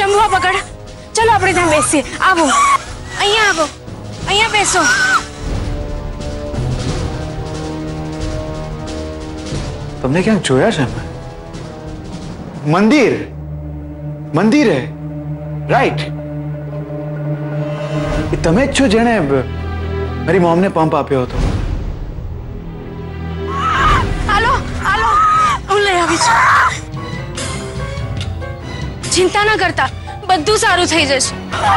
जमवा पकड़। चलो अपने ત્યાં બેસીએ। આવો અહીંયા આવો, અહીંયા બેસો। तुमने क्या जोया છે? मंदिर मंदिर है राइट। તમે જ છો જેણે મારી મોમને પંપ આપ્યો હતો। હાલો હાલો, હું લઈ આવી છું। चिंता न करता, बधु सारू थई जशे।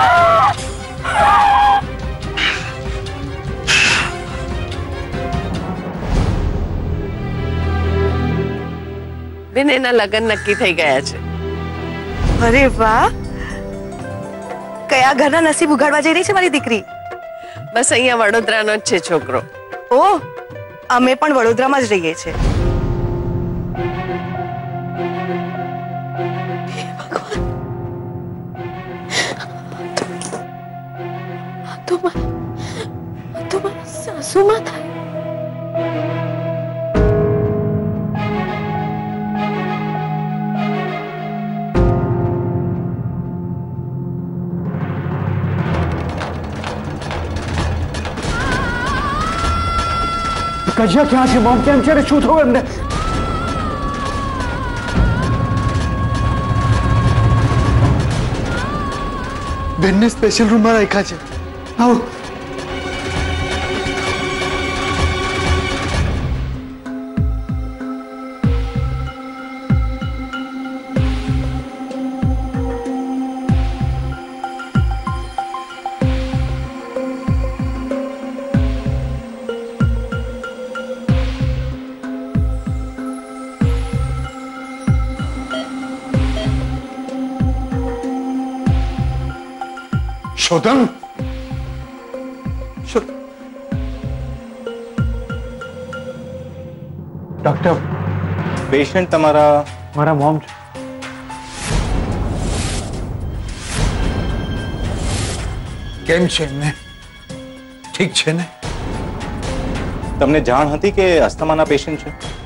બેનના લગન નક્કી થઈ ગયા છે। अरे वाह, कया घरना नसीब उगाड़वा जई रही छे मारी दीकरी? बस अहींया वडोदरानो ज छे छोकरो। ओ, अमे पण वडोदरामां ज रहीए छे। सासुमा था। कजिया क्या है मॉम केम छे? शू थयो एमने? बेन ने स्पेशल रूम में रखा है। आओ शोधन, डॉक्टर पेशेंट तमारा मारा मॉम केम छे ने? ठीक छे ने? तमने जाण हती के अस्थमाना पेशेंट छे?